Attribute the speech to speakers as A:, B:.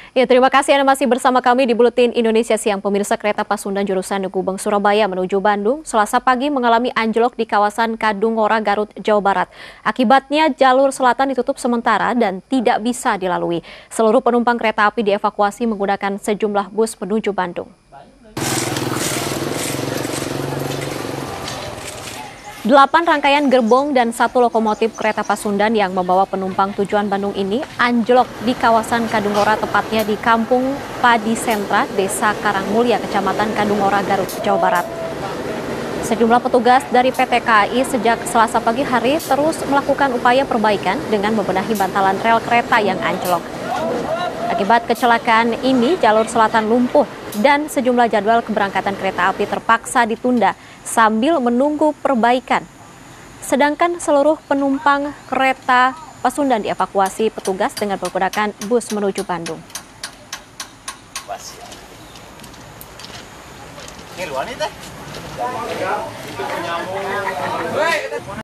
A: Ya, terima kasih Anda masih bersama kami di Buletin Indonesia Siang. Pemirsa, kereta Pasundan jurusan Gubeng Surabaya menuju Bandung Selasa pagi mengalami anjlok di kawasan Kadungora, Garut, Jawa Barat. Akibatnya jalur selatan ditutup sementara dan tidak bisa dilalui. Seluruh penumpang kereta api dievakuasi menggunakan sejumlah bus menuju Bandung. 8 rangkaian gerbong dan 1 lokomotif kereta Pasundan yang membawa penumpang tujuan Bandung ini anjlok di kawasan Kadungora, tepatnya di Kampung Padi Sentra, Desa Karangmulya, Kecamatan Kadungora, Garut, Jawa Barat. Sejumlah petugas dari PT KAI sejak Selasa pagi hari terus melakukan upaya perbaikan dengan membenahi bantalan rel kereta yang anjlok. Akibat kecelakaan ini, jalur selatan lumpuh dan sejumlah jadwal keberangkatan kereta api terpaksa ditunda sambil menunggu perbaikan. Sedangkan seluruh penumpang kereta Pasundan dievakuasi petugas dengan menggunakan bus menuju Bandung. Ini luar nih teh.